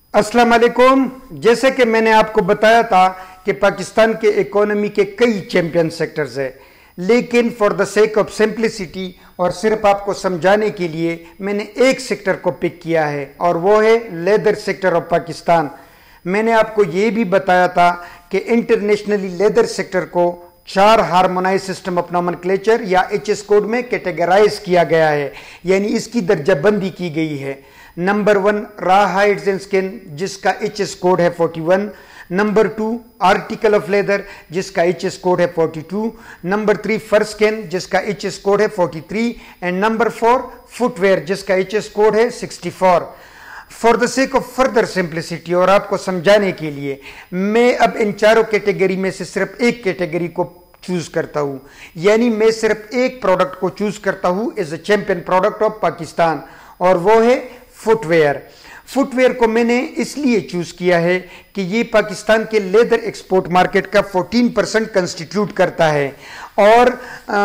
अस्सलाम वालेकुम। जैसे कि मैंने आपको बताया था कि पाकिस्तान के इकोनॉमी के कई चैंपियन सेक्टर्स हैं, लेकिन for the sake of simplicity और सिर्फ आपको समझाने के लिए मैंने एक सेक्टर को पिक किया है और वो है लेदर सेक्टर ऑफ पाकिस्तान। मैंने आपको ये भी बताया था कि इंटरनेशनली लेदर सेक्टर को 4 हार्मोनाइज सिस्टम ऑफ नॉमेनक्लेचर या एचएस कोड में कैटेगराइज किया गया है, यानी इसकी दर्जाबंदी की गई है। Number 1 raw hides and skin, जिसका एचएस कोड है 41। नंबर 2 आर्टिकल ऑफ लेदर, जिसका एचएस कोड है 42। नंबर 3 फर स्किन, जिसका एचएस कोड है 43। एंड नंबर 4 फुटवेयर, जिसका एचएस कोड है 64। For the sake of further simplicity और आपको समझाने के लिए मैं अब इन चारों कैटेगरी में से सिर्फ एक कैटेगरी को चूज करता हूं, यानी मैं सिर्फ एक प्रोडक्ट को चूज करता हूं as a champion product of Pakistan, और वो है फुटवेयर। फुटवेयर को मैंने इसलिए चूज किया है कि ये पाकिस्तान के लेदर एक्सपोर्ट मार्केट का 14% कंस्टिट्यूट करता है, और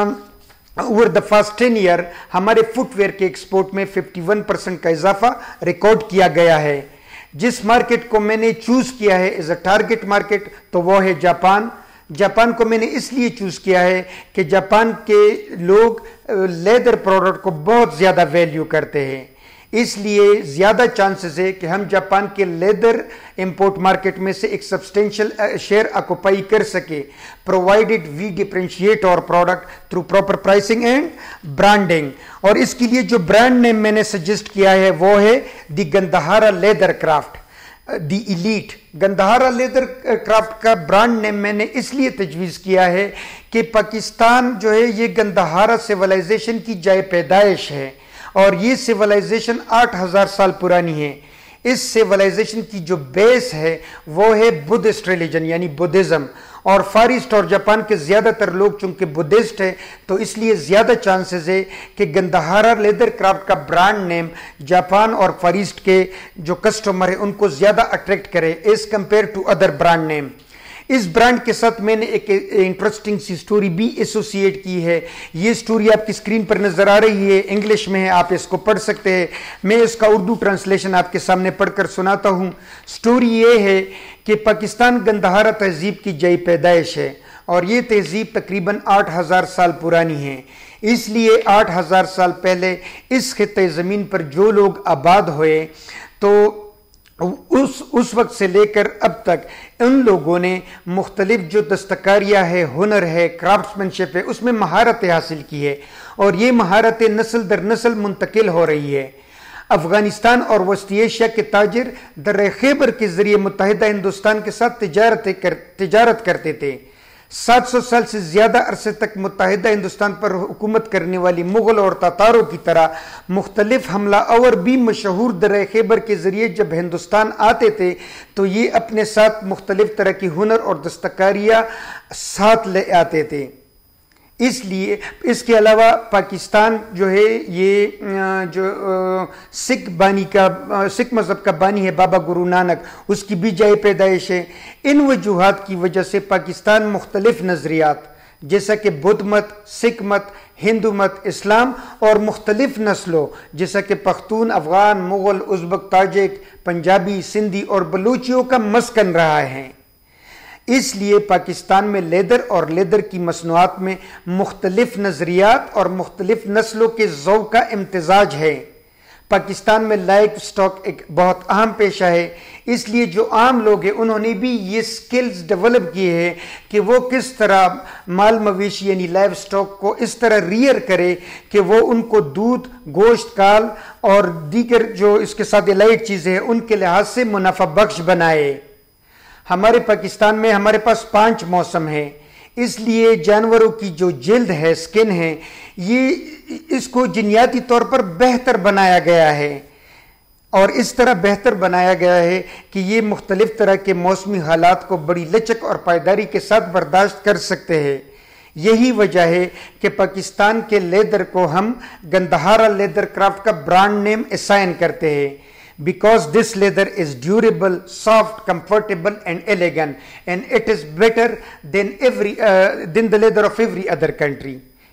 ओवर द फास्ट 10 ईयर हमारे फुटवेयर के एक्सपोर्ट में 51% का इजाफा रिकॉर्ड किया गया है। जिस मार्केट को मैंने चूज किया है एज अ टारगेट मार्केट, तो वो है जापान। जापान को मैंने इसलिए चूज किया है कि जापान के लोग लेदर प्रोडक्ट को बहुत ज्यादा वैल्यू करते हैं, इसलिए ज्यादा चांसेस है कि हम जापान के लेदर इंपोर्ट मार्केट में से एक सब्सटेंशियल शेयर ऑक्युपाई कर सके, provided we differentiate our product through proper pricing and branding. और इसके लिए जो ब्रांड नेम मैंने सजेस्ट किया है वो है the Gandhara leather craft, the elite. Gandhara leather craft का ब्रांड नेम मैंने इसलिए तजवीज़ किया है कि पाकिस्तान जो है ये गंधारा सिविलाइजेशन की जाए पैदाइश है, और ये सिविलाइजेशन 8000 साल पुरानी है। इस सिविलाइजेशन की जो बेस है वो है बुद्धिस्ट रिलीजन यानी बुद्धिज्म, और फार ईस्ट और जापान के ज़्यादातर लोग चूंकि बुद्धिस्ट है तो इसलिए ज़्यादा चांसेस है कि गंधारा लेदर क्राफ्ट का ब्रांड नेम जापान और फार ईस्ट के जो कस्टमर है उनको ज़्यादा अट्रैक्ट करे as compare to other brand name. इस ब्रांड के साथ मैंने एक इंटरेस्टिंग सी स्टोरी भी एसोसिएट की है। ये स्टोरी आपकी स्क्रीन पर नजर आ रही है, इंग्लिश में है, आप इसको पढ़ सकते हैं। मैं इसका उर्दू ट्रांसलेशन आपके सामने पढ़कर सुनाता हूं। स्टोरी ये है कि पाकिस्तान गंधारा तहजीब की जई पैदाइश है, और ये तहजीब तकरीबन 8000 साल पुरानी है। इसलिए 8000 साल पहले इस खित्ते ज़मीन पर जो लोग आबाद हुए तो उस वक्त से लेकर अब तक उन लोगों ने मुख्तलिफ जो दस्तकारियाँ है, हुनर है, क्राफ्ट्समैनशिप है, उसमें महारतें हासिल की है, और ये महारतें नस्ल दर नस्ल मुंतकिल हो रही है। अफगानिस्तान और वस्ती एशिया के ताजिर दर्रे खैबर के जरिए मुत्तहिदा हिंदुस्तान के साथ तिजारत करते थे। 700 साल से ज्यादा अरसे तक मुत्तहिदा हिंदुस्तान पर हुकूमत करने वाली मुगल और तातारों की तरह मुख्तलिफ हमला और भी मशहूर दर्रे खैबर के जरिए जब हिंदुस्तान आते थे तो ये अपने साथ मुख्तलिफ तरह की हुनर और दस्तकारियाँ साथ ले आते थे। इसलिए इसके अलावा पाकिस्तान जो है ये जो सिख मज़हब का बानी है बाबा गुरु नानक, उसकी भी जाए पैदाइश है। इन वजूहात की वजह से पाकिस्तान मुख्तलिफ नज़रियात जैसा कि बुद्ध मत, सिख मत, हिंदू मत, इस्लाम और मुख्तलिफ नस्लों जैसा कि पख्तून, अफगान, मुग़ल, उज़्बक, ताजिक, पंजाबी, सिंधी और बलूचियों का मस्कन रहा है। इसलिए पाकिस्तान में लेदर और लेदर की मसनूआत में मुख्तलिफ नज़रियात और मुख्तलिफ नस्लों के ज़ौक़ का इम्तिजाज है। पाकिस्तान में लाइफ स्टॉक एक बहुत अहम पेशा है, इसलिए जो आम लोग हैं उन्होंने भी ये स्किल्स डेवलप किए हैं कि वो किस तरह माल मवेशी यानी लाइफ स्टॉक को इस तरह रियर करे कि वो उनको दूध, गोश्त, काल और दीगर जो इसके साथ एलाइड चीज़ें हैं उनके लिहाज से मुनाफा बख्श बनाए। हमारे पाकिस्तान में हमारे पास 5 मौसम है, इसलिए जानवरों की जो जिल्द है, स्किन है, ये इसको जिन्याती तौर पर बेहतर बनाया गया है, और इस तरह बेहतर बनाया गया है कि ये मुख्तलिफ तरह के मौसमी हालात को बड़ी लचक और पायदारी के साथ बर्दाश्त कर सकते हैं। यही वजह है कि पाकिस्तान के लेदर को हम गंधारा लेदर क्राफ्ट का ब्रांड नेम असाइन करते हैं, because this leather is durable, soft, comfortable and elegant, and it is better than the leather of every other country.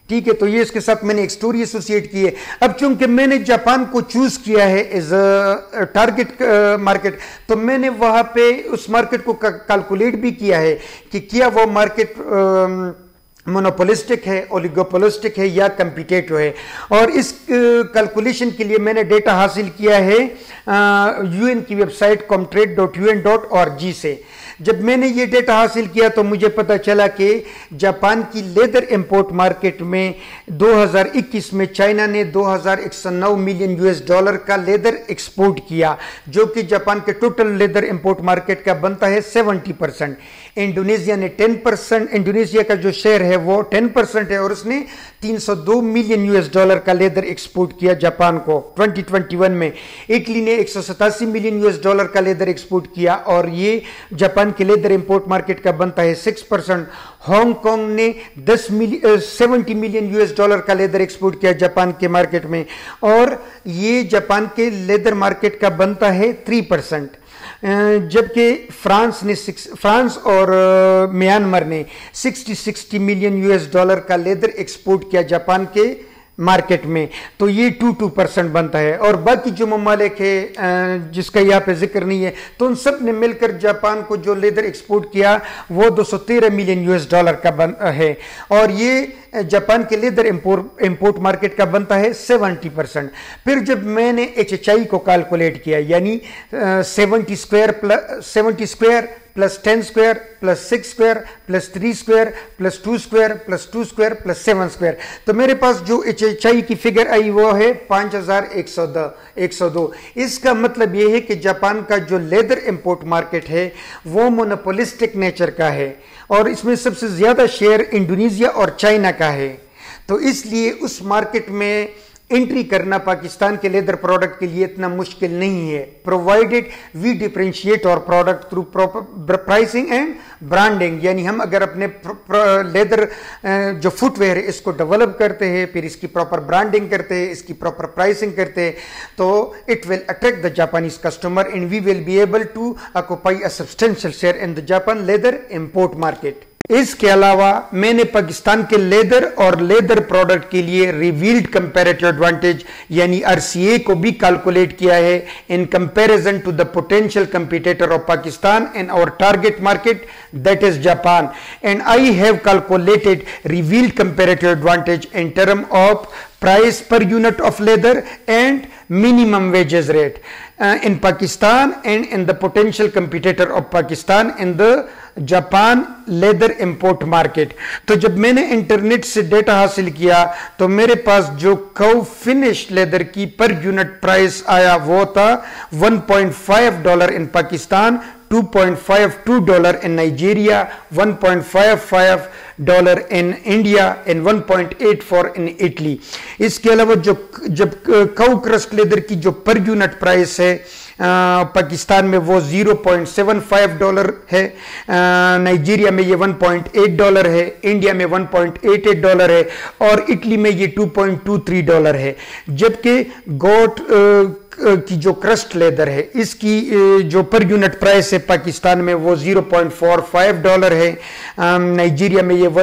ٹھیک ہے، تو یہ اس کے ساتھ میں نے ایک سٹوری ایسوسیٹ کی ہے۔ اب چونکہ میں نے جاپان کو چوز کیا ہے ایز اے ٹارگٹ مارکیٹ، تو میں نے وہاں پہ اس مارکیٹ کو کیلکولیٹ بھی کیا ہے کہ کیا وہ مارکیٹ مونوپولسٹک ہے، اولیگوپولسٹک ہے یا کمپیٹیٹو ہے، اور اس کیلکولیشن کے لیے میں نے ڈیٹا حاصل کیا ہے یو این کی ویب سائٹ comtrade.un.org سے۔ جب میں نے یہ ڈیٹا حاصل کیا تو مجھے پتا چلا کہ جاپان کی لیدر امپورٹ مارکیٹ میں 2021 میں چائنا نے $2109 ملین کا لیدر ایکسپورٹ کیا، جو کہ جاپان کے ٹوٹل لیدر امپورٹ مارکیٹ کا بنتا ہے 70%۔ انڈونیشیا نے 10%، انڈونیشیا کا جو شیئر ہے وہ 10% ہے، اور اس نے $302 ملین کا لیدر ایکسپورٹ کیا جاپان کو 2021 میں۔ اٹلی نے $187 ملین کا لیدر ایکسپورٹ کیا، اور یہ جاپان کے لیدر امپورٹ مارکیٹ کا بنتا ہے 6%۔ ہانگ کانگ نے $70 ملین کا لیدر ایکسپورٹ کیا جاپان کے مارکیٹ میں، اور یہ جاپان کے لیدر مارکیٹ کا بنتا ہے 3%۔ جبکہ فرانس اور میانمار نے $60 ملین کا لیدر ایکسپورٹ کیا جاپان کے مارکیٹ میں، تو یہ 2% بنتا ہے۔ اور باقی جو ممالک ہے جس کا یہاں پہ ذکر نہیں ہے، تو ان سب نے مل کر جاپان کو جو لیدر ایکسپورٹ کیا وہ $213 ملین کا ہے، اور یہ جاپان کے لیدر امپورٹ مارکیٹ کا بنتا ہے 70%۔ پھر جب میں نے HHI کو کیلکولیٹ کیا، یعنی 70 square plus 10 square plus 6 square plus 3 square plus 2 square plus 2 square plus 7 square, تو میرے پاس جو HHI کی فگر آئی وہ ہے 5102۔ اس کا مطلب یہ ہے کہ جاپان کا جو لیدر امپورٹ مارکیٹ ہے وہ مونوپولسٹک نیچر کا ہے، اور اس میں سب سے زیادہ شیئر انڈونیشیا اور چائنا کا ہے، تو اس لیے اس مارکیٹ میں انٹری کرنا پاکستان کے لیدر پروڈکٹ کے لیے اتنا مشکل نہیں ہے، provided we differentiate our product through proper pricing and branding, یعنی ہم اگر اپنے لیدر جو فٹ ویئر ہے اس کو ڈیولپ کرتے ہیں، پھر اس کی پراپر برانڈنگ کرتے ہیں، اس کی پراپر پرائسنگ کرتے ہیں، تو it will attract the Japanese customer and we will be able to occupy a substantial share in the Japan leather import market. اس کے علاوہ میں نے پاکستان کے لیدر اور لیدر پروڈکٹ کے لیے ریویلڈ کمپیریٹو ایڈوانٹیج یعنی RCA کو بھی کیلکولیٹ کیا ہے in comparison to the potential competitor of Pakistan in our target market that is Japan, and I have calculated revealed comparative advantage in term of price per unit of leather and minimum wages rate in Pakistan and in the potential competitor of Pakistan in the Japan leather import market. تو جب میں نے internet سے data حاصل کیا تو میرے پاس جو کو فنش لیدر کی پر یونٹ پرائس آیا وہ تھا $1.5 ان Pakistan, $2.52 in Nigeria, $1.55 in India, and 1.84 in Italy۔ اس کے علاوہ جب کو کرسٹ لیدر کی جو پر یونٹ پرائس ہے پاکستان میں وہ $0.75 ہے، نائجیریا میں یہ $1.8 ہے، انڈیا میں $1.88 ہے، اور اٹلی میں یہ $2.23 ہے، جبکہ گوٹ کی جو کرسٹ لیدر ہے اس کی جو پر یونٹ پرائس ہے پاکستان میں وہ $0.45 ہے، نائجیریا میں یہ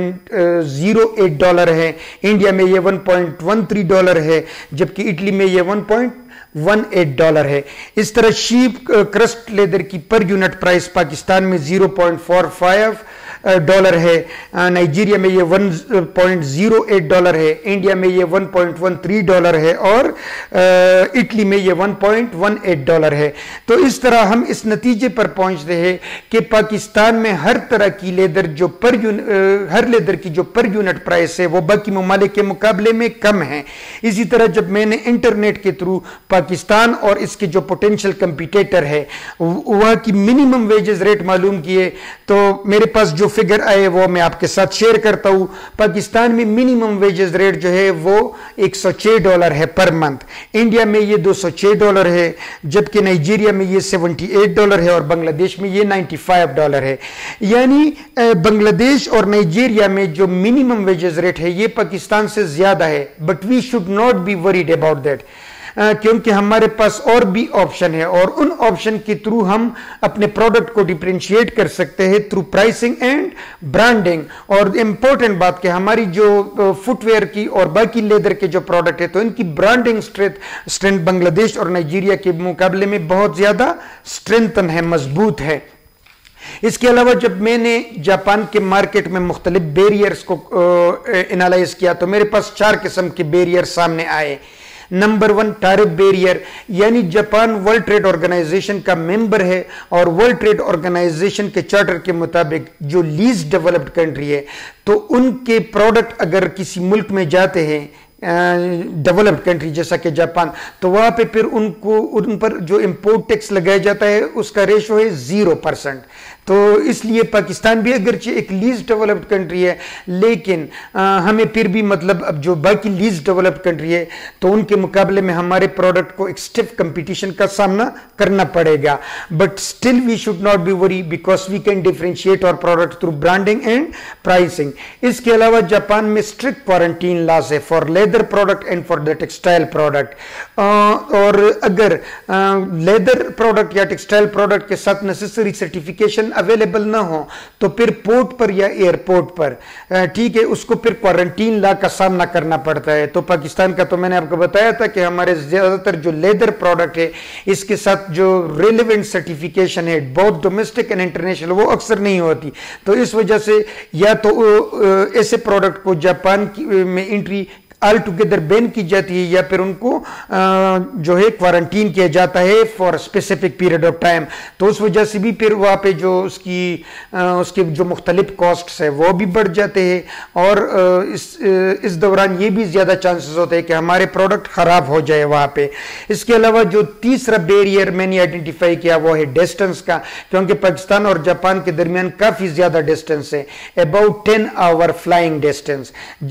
$1.08 ہے، انڈیا میں یہ $1.13 ہے، جبکہ اٹلی میں یہ $1.18 ہے۔ اس طرح شیپ کرسٹ لیدر کی پر یونٹ پرائس پاکستان میں $0.45 ہے، نائجیریا میں یہ $1.08 ہے، انڈیا میں یہ $1.13 ہے، اور اٹلی میں یہ $1.18 ہے۔ تو اس طرح ہم اس نتیجے پر پہنچتے ہیں کہ پاکستان میں ہر طرح کی لیدر ہر لیدر کی جو پر یونٹ پرائس ہے وہ باقی ممالک کے مقابلے میں کم ہے۔ اسی طرح جب میں نے انٹرنیٹ کے تھرو پاکستان اور اس کے جو پوٹینشیل کمپیٹیٹر ہے وہاں کی منیمم ویجز ریٹ معلوم کیے تو میرے پاس جو فگر آئے وہ میں آپ کے ساتھ شیئر کرتا ہوں۔ پاکستان میں منیمم ویجز ریٹ جو ہے وہ $106 ہے پر منتھ، انڈیا میں یہ $206 ہے، جبکہ نائجیریا میں یہ $78 ہے، اور بنگلہ دیش میں یہ $95 ہے۔ یعنی بنگلہ دیش اور نائجیریا میں جو منیمم ویجز ریٹ ہے یہ پاکستان سے زیادہ ہے، but we should not be worried about that. क्योंकि हमारे पास और भी ऑप्शन है और उन ऑप्शन के थ्रू हम अपने प्रोडक्ट को डिफरेंशिएट कर सकते हैं थ्रू प्राइसिंग एंड ब्रांडिंग। और इंपॉर्टेंट बात कि हमारी जो फुटवेयर की और बाकी लेदर के जो प्रोडक्ट है तो इनकी ब्रांडिंग स्ट्रेंथ बांग्लादेश और नाइजीरिया के मुकाबले में बहुत ज्यादा स्ट्रेंथन है, मजबूत है। इसके अलावा जब मैंने जापान के मार्केट में मुख्तलिफ बैरियर्स को एनालाइज किया तो मेरे पास 4 किस्म के बैरियर सामने आए। नंबर 1 टैरिफ बैरियर, यानी जापान वर्ल्ड ट्रेड ऑर्गेनाइजेशन का मेंबर है और वर्ल्ड ट्रेड ऑर्गेनाइजेशन के चार्टर के मुताबिक जो लीस्ट डेवलप्ड कंट्री है तो उनके प्रोडक्ट अगर किसी मुल्क में जाते हैं डेवलप्ड कंट्री जैसा कि जापान, तो वहां पे फिर उन पर जो इंपोर्ट टैक्स लगाया जाता है उसका रेशो है 0%। तो इसलिए पाकिस्तान भी अगरचे एक लीस्ट डेवलप्ड कंट्री है लेकिन हमें फिर भी मतलब अब जो बाकी लीस्ट डेवलप्ड कंट्री है तो उनके मुकाबले में हमारे प्रोडक्ट को एक स्टिफ कंपटीशन का सामना करना पड़ेगा। But still we should not be worry because we can differentiate our product through branding and pricing. इसके अलावा जापान में स्ट्रिक्ट क्वारंटीन लॉज है for leather product and for the textile product. और अगर लेदर प्रोडक्ट या textile product के साथ necessary certification available ना हो तो फिर पोर्ट पर या एयरपोर्ट पर ठीक है उसको फिर क्वारंटीन लॉ का सामना करना पड़ता है। तो पाकिस्तान का तो मैंने आपको बताया था कि हमारे ज्यादातर जो लेदर प्रोडक्ट है इसके साथ जो रेलेवेंट सर्टिफिकेशन है बोथ डोमेस्टिक एंड इंटरनेशनल वो अक्सर नहीं होती। तो इस वजह से या तो ऐसे प्रोडक्ट को जापान में एंट्री ऑल टुगेदर बैन की जाती है या फिर उनको जो है क्वारंटीन किया जाता है for specific period of time. तो उस वजह से भी फिर वहाँ पे जो उसके जो मुख्तलिफ कॉस्ट्स है वो भी बढ़ जाते हैं और इस दौरान ये भी ज़्यादा चांसेस होते हैं कि हमारे प्रोडक्ट ख़राब हो जाए वहाँ पे। इसके अलावा जो तीसरा बैरियर मैंने आइडेंटिफाई किया वो है डिस्टेंस का, क्योंकि पाकिस्तान और जापान के दरमियान काफ़ी ज़्यादा डिस्टेंस है, अबाउट 10 आवर फ्लाइंग डिस्टेंस।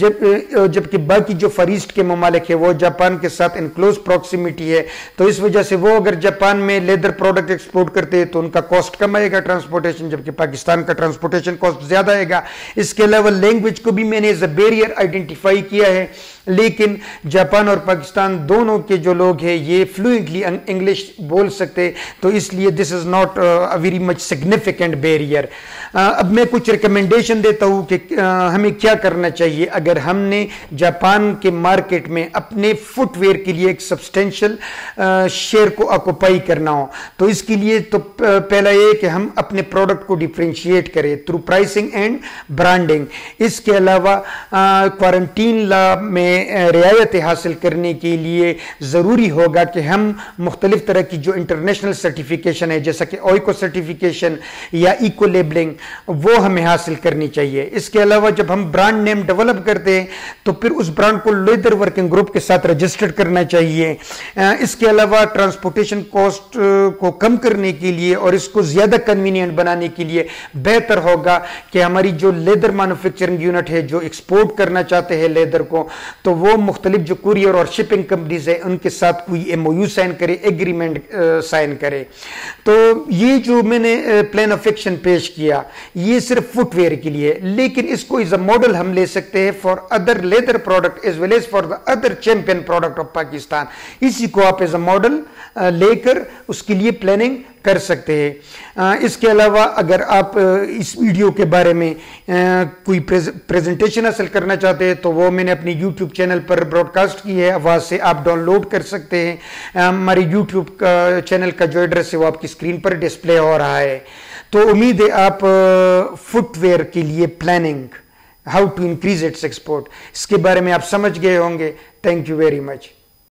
जबकि बाकी जो फर ईस्ट के ममालिक है वो जापान के साथ इन क्लोज प्रॉक्सिमिटी है। तो इस वजह से वो अगर जापान में लेदर प्रोडक्ट एक्सपोर्ट करते हैं तो उनका कॉस्ट कम आएगा ट्रांसपोर्टेशन, जबकि पाकिस्तान का ट्रांसपोर्टेशन कॉस्ट ज्यादा आएगा। इसके अलावा लैंग्वेज को भी मैंने एज अ बैरियर आइडेंटिफाई किया है, लेकिन जापान और पाकिस्तान दोनों के जो लोग हैं ये फ्लुएंटली इंग्लिश बोल सकते, तो इसलिए this is not a very much significant barrier. अब मैं कुछ रिकमेंडेशन देता हूं कि हमें क्या करना चाहिए अगर हमने जापान के मार्केट में अपने फुटवेयर के लिए एक सब्सटेंशियल शेयर को ऑक्युपाई करना हो। तो इसके लिए तो पहला ये कि हम अपने प्रोडक्ट को डिफरेंशिएट करें थ्रू प्राइसिंग एंड ब्रांडिंग। इसके अलावा क्वारंटीन लॉ में रियायत हासिल करने के लिए ज़रूरी होगा कि हम मुख्तलिफ तरह की जो इंटरनेशनल सर्टिफिकेशन है जैसा कि ओइको सर्टिफिकेशन या इको लेबलिंग वो हमें हासिल करनी चाहिए। इसके अलावा जब हम ब्रांड नेम डेवलप करते हैं तो फिर उस ब्रांड को लेदर वर्किंग ग्रुप के साथ रजिस्टर्ड करना चाहिए। इसके अलावा ट्रांसपोर्टेशन कॉस्ट को कम करने के लिए और इसको ज्यादा कन्वीनियंट बनाने के लिए बेहतर होगा कि हमारी जो लेदर मैन्युफैक्चरिंग यूनिट है जो एक्सपोर्ट करना चाहते हैं लेदर को, तो वो मुख्तलिफ जो कुरियर और शिपिंग कंपनीज है उनके साथ कोई एमओयू साइन करे, एग्रीमेंट साइन करे। तो ये जो मैंने प्लान ऑफ एक्शन पेश किया ये सिर्फ फुटवेयर के लिए, लेकिन इसको एज अ मॉडल हम ले सकते हैं for other leather product as well as for the other champion product of Pakistan. इसी को आप एज अ मॉडल लेकर उसके लिए प्लानिंग कर सकते हैं। इसके अलावा अगर आप इस वीडियो के बारे में कोई प्रेजेंटेशन हासिल करना चाहते हैं तो वो मैंने अपने यूट्यूब चैनल पर ब्रॉडकास्ट की है, वहाँ से आप डाउनलोड कर सकते हैं। हमारे यूट्यूब का चैनल का जो एड्रेस है वो आपकी स्क्रीन पर डिस्प्ले हो रहा है। तो उम्मीद है आप फुटवेयर के लिए planning how to increase its export इसके बारे में आप समझ गए होंगे। Thank you very much.